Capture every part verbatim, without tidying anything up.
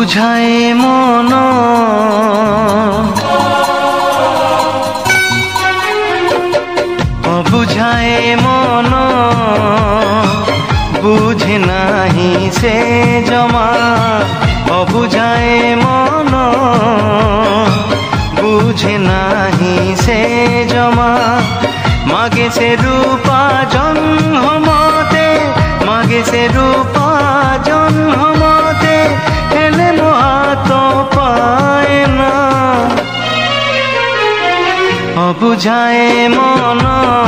অবুঝায় মন অবুঝায় মন বুঝে নাহি সে জমা অবুঝায় মন বুঝে নাহি সে জমা মাগে সে রূপা জন্মতে মাগে সে রূপা জন্মতে হেলে মহাত পায় না অবুঝায় মন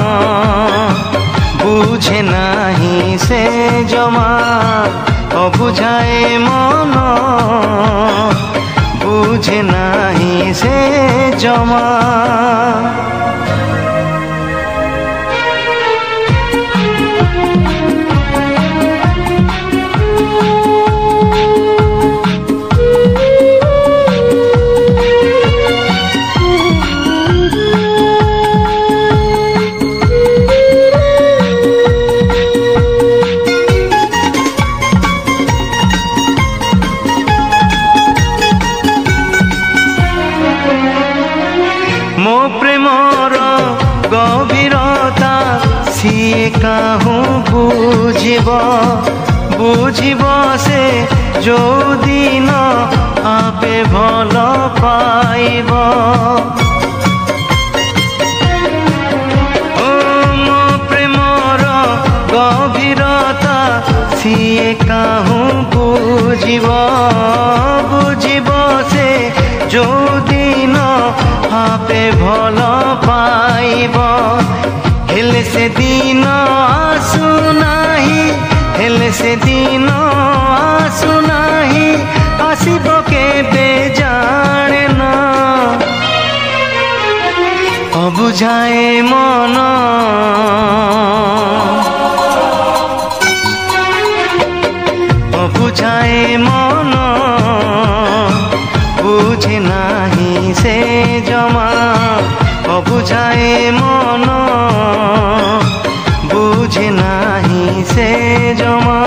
বুঝে নাহি সে জমা অবুঝায় মন বুঝে নাহি সে জমা मो प्रेमर गभीरता सीए काहू बुझिब बुझिब से जो दिन आपे भल पाइब ओ मो प्रेमर गभीरता सीए काहू बुझिब बुझिब से जो दिन आपे भल पाइब हेले से दिन आसु नाही हेले से दिन आसु नाही आसिब केबे जाने ना अबुझाए मन अबुझाए मन बुझे नाही से जमा अबुझाए मन बुझे नाही से जमा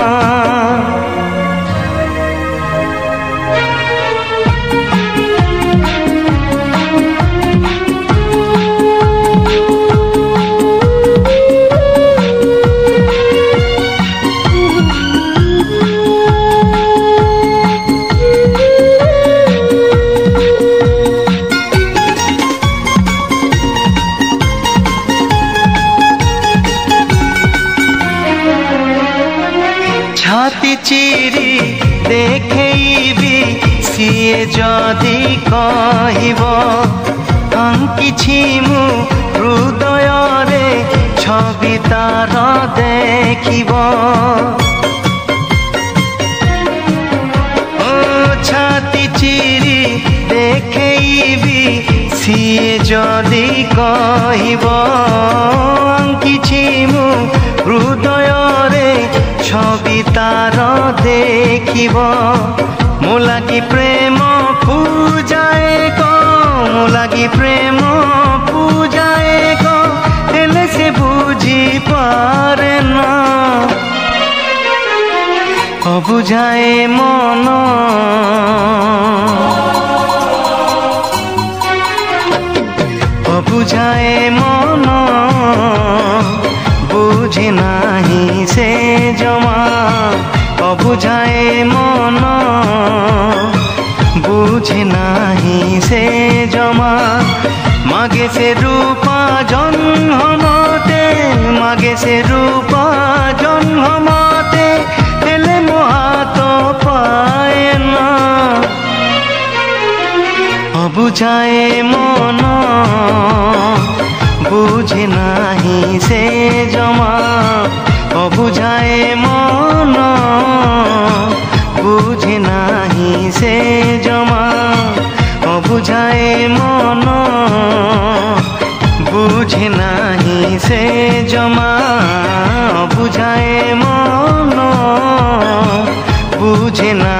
छाती चिरी देखैबी सीए जदि कहिब अंकिछि मु हृदय रे छवि तार देखिब ओ छाती चिरी देखैबी सीए जदि कहिब अंकिछि मु हृदय रे छवि तार देखिब मो लागी प्रेम पूजाए को मो लागी प्रेम पूजाए को हेले से बुझी पारे ना अबुझाए मन अबुझाए मन बुझे नाही से जमा अबुझाए मन बुझे नाही से जमा मागे से रूपा जन्मते मागे से रूपा जन्मते हेले मोहात पाए ना अबुझाए मन बुझे नाही से जमा अबुझाए मन बुझे नाही से जमा अबुझाए मन बुझे नाही से जमा अबुझाए मन बुझे ना